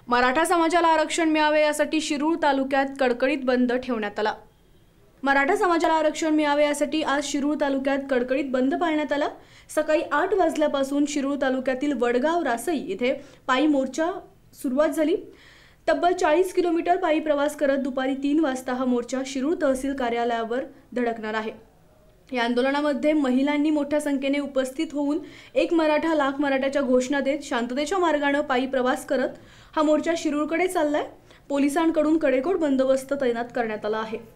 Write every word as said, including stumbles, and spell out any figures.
मराठा समाजाला आरक्षण मिळावे यासाठी शिरूर तालुक्यात कडकडीत बंद ठेवण्यात आला। मराठा समाजाला आरक्षण मिळावे यासाठी आज शिरूर तालुक्यात कडकडीत बंद पाळण्यात आला। सकाळी आठ वाजल्यापासून शिरूर तालुक्यातील वडगाव रासई येथे पायी मोर्चा सुरुवात झाली। तब्बल चाळीस किलोमीटर पायी प्रवास करत दुपारी तीन वाजता हा मोर्चा शिरूर तहसील कार्यालयावर धडकणार आहे। या आंदोलनामध्ये महिलांनी मोठ्या संख्येने उपस्थित होऊन एक मराठा लाख मराठाच्या घोषणा देत शांततेच्या मार्गाने पायी प्रवास करत हा मोर्चा शिरूरकडे चाललाय। पोलिसांकडून कडकड बंदोबस्त तैनात करण्यात आला आहे।